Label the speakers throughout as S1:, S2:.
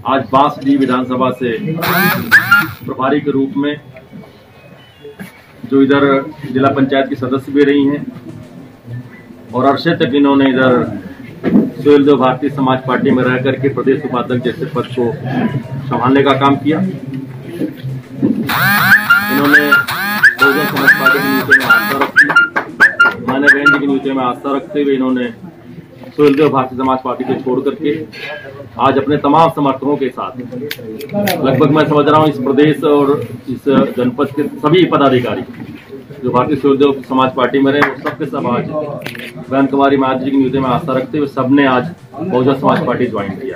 S1: आज बांसडीह विधानसभा से प्रभारी के रूप में जो इधर जिला पंचायत की सदस्य भी रही हैं और अरसे तक इन्होंने इधर सुहेलदेव भारतीय समाज पार्टी में रह करके प्रदेश उपाध्यक्ष जैसे पद को संभालने का काम किया। इन्होंने बहुजन समाज पार्टी की नीतियों में आस्था रखी, माननीय बहन जी की नीतियों में आस्था रखते हुए इन्होंने सुहेलदेव भारतीय समाज पार्टी को छोड़ करके आज अपने तमाम समर्थकों के साथ लगभग मैं समझ रहा हूँ इस प्रदेश और इस जनपद के सभी पदाधिकारी जो भारतीय सुहेलदेव समाज पार्टी में रहे वो सबके सब आज बहन कुमारी महाराज जी की नीतियों में आस्था रखते हुए सबने आज बहुजन समाज पार्टी ज्वाइन किया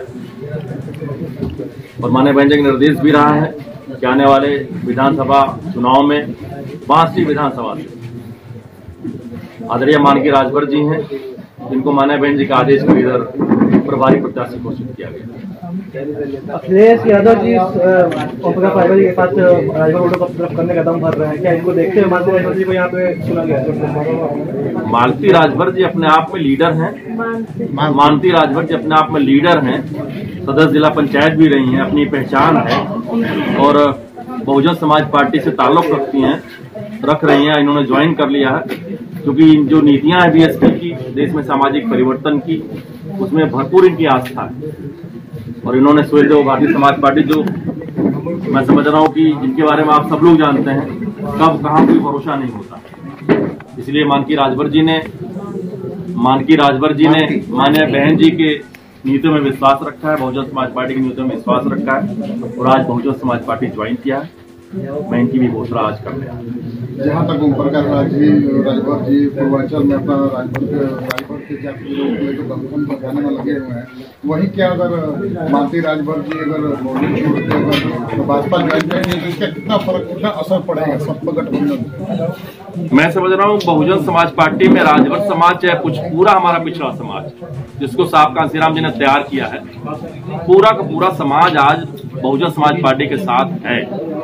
S1: और माननीय बहन जी का निर्देश भी रहा है कि आने वाले विधानसभा चुनाव में बांसडीह विधानसभा से आदरणीय मानकी राजभर जी हैं जिनको माननीय बहन जी का आदेश पर इधर प्रभारी प्रत्याशी घोषित किया गया।
S2: अखिलेश यादव जी पार्वती के साथ राजभर को तरफ करने का दम भर रहे हैं, क्या इनको देखते हुए मालती राजभर जी को यहाँ पे चुना गया?
S1: मालती राजभर जी अपने आप में लीडर हैं, मानती राजभर जी अपने आप में लीडर हैं, सदस्य जिला पंचायत भी रही हैं, अपनी पहचान है और बहुजन समाज पार्टी से ताल्लुक रख रही हैं। इन्होंने ज्वाइन कर लिया है क्योंकि जो नीतियां हैं बीएसपी की देश में सामाजिक परिवर्तन की उसमें भरपूर इनकी आस्था है और इन्होंने सुहेलदेव भारतीय समाज पार्टी जो मैं समझ रहा हूँ कि जिनके बारे में आप सब लोग जानते हैं कब कहाँ कोई भरोसा नहीं होता, इसलिए मानकी राजभर जी ने माननीय बहन जी के नीतियों में विश्वास रखा है, बहुजन समाज पार्टी की नीतियों में विश्वास रखा है और आज बहुजन समाज पार्टी ज्वाइन किया है। मैं इनकी भी घोषणा आज कर रहा हूँ।
S3: जहाँ तक ओम प्रकाश राजभर जी पूर्वांचल में अपना राजभर के जाति के लोग जो दमखम बचाने में लगे हुए हैं, वहीं क्या अगर मानती राजभर जी अगर भाजपा ज्वाइन करेंगे तो इसका कितना असर पड़ेगा सब गठबंधन?
S1: मैं समझ रहा हूँ बहुजन समाज पार्टी में राजभर समाज चाहे कुछ पूरा हमारा पिछड़ा समाज जिसको साहब कांसीराम जी ने तैयार किया है, पूरा का पूरा समाज आज बहुजन समाज पार्टी के साथ है।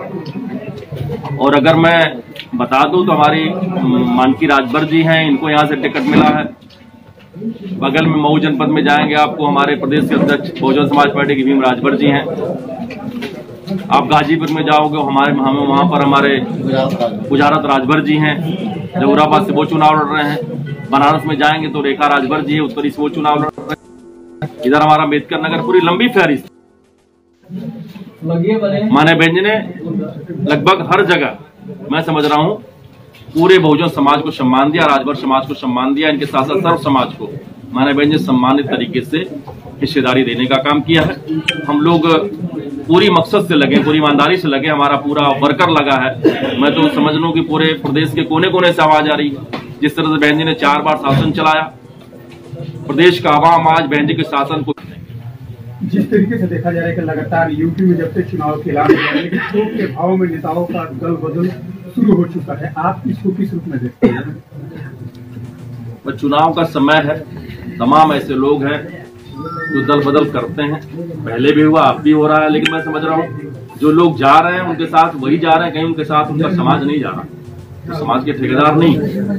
S1: और अगर मैं बता दूं तो हमारी मानकी राजभर जी हैं, इनको यहाँ से टिकट मिला है। बगल में मऊ जनपद में जाएंगे आपको हमारे प्रदेश के अध्यक्ष बहुजन समाज पार्टी की भीम राजभर जी हैं। आप गाजीपुर में जाओगे हमें वहाँ पर हमारे पुजारत राजभर जी हैं, जहुराबाद से वो चुनाव लड़ रहे हैं। बनारस में जाएंगे तो रेखा राजभर जी है, उत्तरी से वो चुनाव लड़ रहे हैं। इधर हमारा अम्बेडकर नगर पूरी लंबी फहरिस्त माने बहन जी ने लगभग हर जगह मैं समझ रहा हूं पूरे बहुजन समाज को सम्मान दिया, राजभर समाज को सम्मान दिया, इनके साथ साथ सर्व समाज को माने बहन जी सम्मानित तरीके से हिस्सेदारी देने का काम किया है। हम लोग पूरी मकसद से लगे, पूरी ईमानदारी से लगे, हमारा पूरा वर्कर लगा है। मैं तो समझ लूं कि पूरे प्रदेश के कोने कोने से आवाज आ रही है। जिस तरह से बहन जी ने 4 बार शासन चलाया, प्रदेश का आवाम आज बहन जी के शासन को
S2: जिस तरीके से देखा जा रहा है कि लगातार यूपी में जब से चुनाव के ऐलान हुआ है लेकिन थोक के भाव में नेताओं का दल बदल शुरू हो चुका है, आप इसको किस रूप में देखते हैं?
S1: चुनाव का समय है, तमाम ऐसे लोग हैं जो दल बदल करते हैं, पहले भी हुआ, अब भी हो रहा है। लेकिन मैं समझ रहा हूँ जो लोग जा रहे हैं उनके साथ वही जा रहे हैं, कहीं उनके साथ उनका समाज नहीं जा रहा, तो समाज के ठेकेदार नहीं।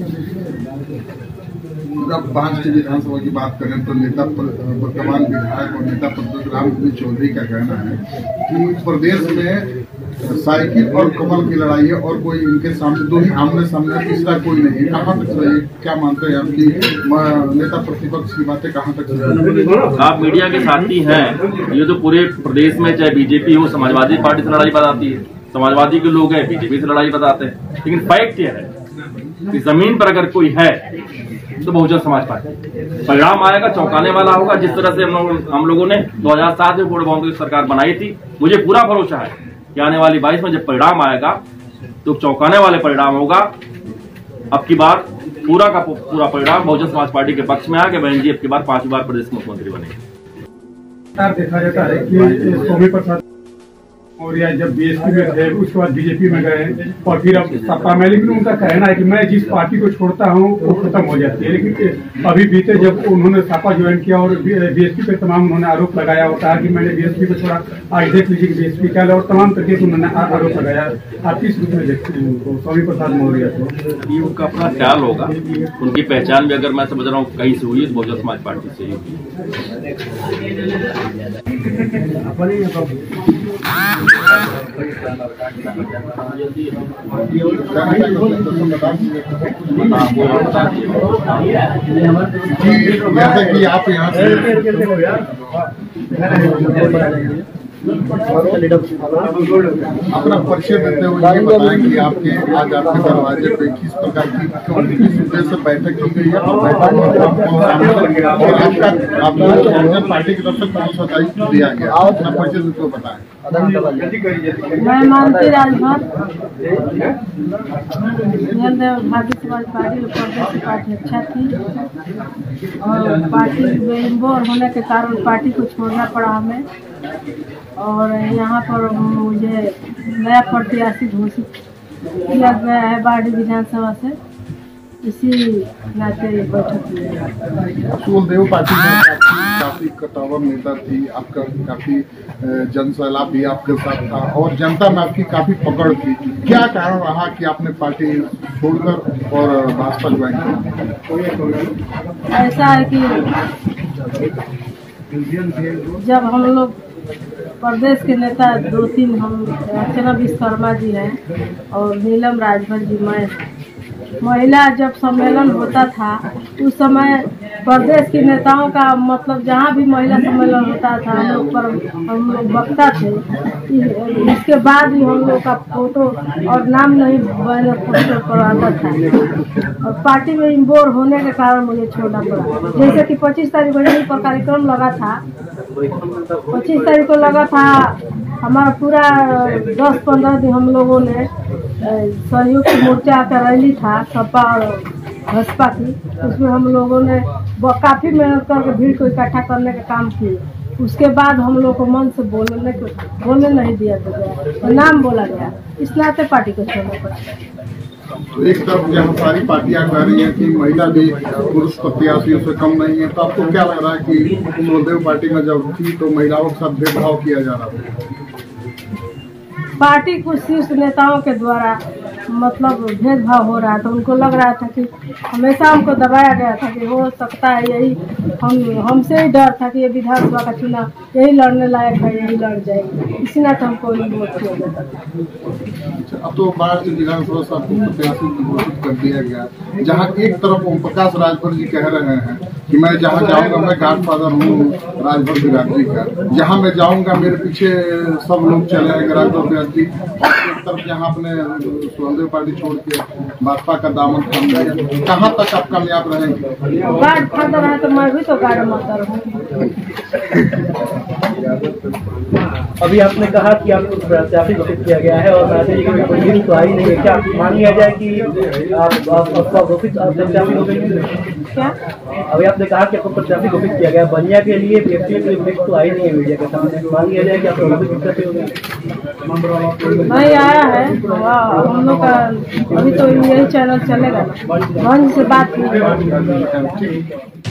S3: जब बांसडीह विधानसभा की बात करें तो नेता वर्तमान विधायक और नेता राम चौधरी का कहना है कि प्रदेश में साइकिल और कमल की लड़ाई है और कोई इनके सामने दो ही आमने सामने, तीसरा कोई नहीं। कहाँ तक सही, क्या मानते हैं आपकी नेता प्रतिपक्ष की बातें कहाँ तक सही?
S1: आप मीडिया के साथी हैं, ये तो पूरे प्रदेश में चाहे बीजेपी हो समाजवादी पार्टी से लड़ाई बताती है, समाजवादी के लोग हैं बीजेपी से लड़ाई बताते हैं, लेकिन फैक्ट यह है कि जमीन पर अगर कोई है तो बहुजन समाज पार्टी। परिणाम आएगा, चौंकाने वाला होगा। जिस तरह से हम लोगों ने 2007 में वोट बाउंड्री सरकार बनाई थी, मुझे पूरा भरोसा है कि आने वाली 22 में जब परिणाम आएगा तो चौंकाने वाले परिणाम होगा। अब की बार पूरा का पूरा परिणाम बहुजन समाज पार्टी के पक्ष में आ गया। बहन जी अब की बार 5वीं बार प्रदेश मुख्यमंत्री बनेंगे।
S2: देखा जाता है कि स्वामी प्रसाद और या जब बीएसपी में थे उसके बाद बीजेपी में गए और फिर अब सपा में, लेकिन उनका कहना है कि मैं जिस पार्टी को छोड़ता हूं वो खत्म हो जाती है। लेकिन अभी बीते जब उन्होंने सपा ज्वाइन किया और बीएसपी पे तमाम उन्होंने आरोप लगाया और कहा कि मैंने बीएसपी को छोड़ा, आज देख लीजिए बीएसपी क्या और तमाम तरीके से उन्होंने आरोप लगाया। आप किस रूप में देखते हैं उनको, स्वामी प्रसाद मौर्य को?
S1: ये उनका अपना ख्याल होगा, उनकी पहचान भी अगर मैं समझ रहा हूँ कहीं से हुई तो बहुजन समाज पार्टी से ही हुई।
S3: जैसे कि आप यहाँ से अपना परिचय देते हुए ये बताएं कि आपके आज आपके दरवाजे पे किस प्रकार की किस उद्देश्य से बैठक की गई है और आपका पार्टी की तरफ से कौन सा दायित्व दिया गया, अपना परिचय देते हुए बताएं।
S4: मैं मानती राजभर भारतीय समाज पार्टी प्रदेश पार्टी अच्छा थी और पार्टी बेइंबोर होने के कारण पार्टी को छोड़ना पड़ा हमें और यहाँ पर मुझे नया प्रत्याशी घोषित किया गया है बाड़ी विधानसभा से, इसी नाते बैठक हुई।
S3: सुलदेव पार्टी में काफी कटावर नेता थी, आपका काफी जनसैलाब भी आपके साथ था और जनता में आपकी काफी पकड़ थी। क्या कारण रहा कि आपने पार्टी छोड़कर और भाजपा ज्वाइन किया?
S4: ऐसा है कि जब हम लोग प्रदेश के नेता 2-3 हम अर्चना विश्वकर्मा जी हैं और नीलम राजभर जी, मैं महिला जब सम्मेलन होता था उस समय प्रदेश के नेताओं का मतलब जहाँ भी महिला सम्मेलन होता था हम लोग बकता थे। इसके बाद भी हम लोग का फोटो और नाम नहीं बैनर पोस्टर पर आता था और पार्टी में इन्वॉल्व होने के कारण मुझे छोड़ना पड़ा। जैसे कि 25 तारीख को यहीं पर कार्यक्रम लगा था, 25 तारीख को लगा था हमारा पूरा 10-15 दिन हम लोगों ने संयुक्त मोर्चा का रैली था सपा और भाजपा की, उसमें हम लोगों ने काफ़ी मेहनत करके भीड़ को इकट्ठा करने का काम किए। उसके बाद हम लोग को मन से बोलने नहीं दिया गया तो नाम बोला गया, इस नाते पार्टी को छोड़ना पड़ा।
S3: तो एक तरफ जहाँ सारी पार्टियां कह रही हैं कि महिला भी पुरुष प्रत्याशियों से कम नहीं है, तो आपको क्या लग रहा है कि सुलदेव पार्टी में जब थी तो महिलाओं के साथ भेदभाव किया जा रहा था?
S4: पार्टी कुछ शीर्ष नेताओं के द्वारा मतलब भेदभाव हो रहा था, उनको लग रहा था कि हमेशा हमको दबाया गया था कि हो सकता है यही हमसे ही डर था कि ये विधानसभा का चुनाव यही लड़ने लायक है, यही लड़ जाएगी, इसी नाते हमको वोट किया जाता था।
S3: अब तो बाहर से विधानसभा से आपको प्रत्याशी घोषित कर दिया गया, जहाँ एक तरफ ओम प्रकाश राजभर जी कह रहे हैं कि मैं जहाँ जाऊँगा मैं गॉडफादर हूँ राजभर विराट जी का, जहाँ मैं जाऊँगा मेरे पीछे सब लोग चले आएंगे राजभर विराट जी, और एक तरफ जहाँ अपने सुलदेव पार्टी छोड़ के भाजपा का दामन थाम लिया, कहाँ तक आप कामयाब रहेंगे?
S4: गॉडफादर है तो मैं भी तो गॉडमदर हूँ।
S5: अभी आपने कहा कि आपको प्रत्याशी घोषित किया गया है और कोई तो आई नहीं है, क्या मान लिया जाए कि आपका घोषित प्रत्याशी हो गई?
S4: क्या
S5: अभी आपने कहा कि आपको प्रत्याशी घोषित किया गया, बनिया के लिए व्यक्ति तो आई नहीं है मीडिया के सामने, मान लिया जाए कि आपको घोषित प्रत्याशी हो गई?
S4: नहीं आया है, हम लोग का अभी तो यही चैनल चलेगा, मंच से बात की।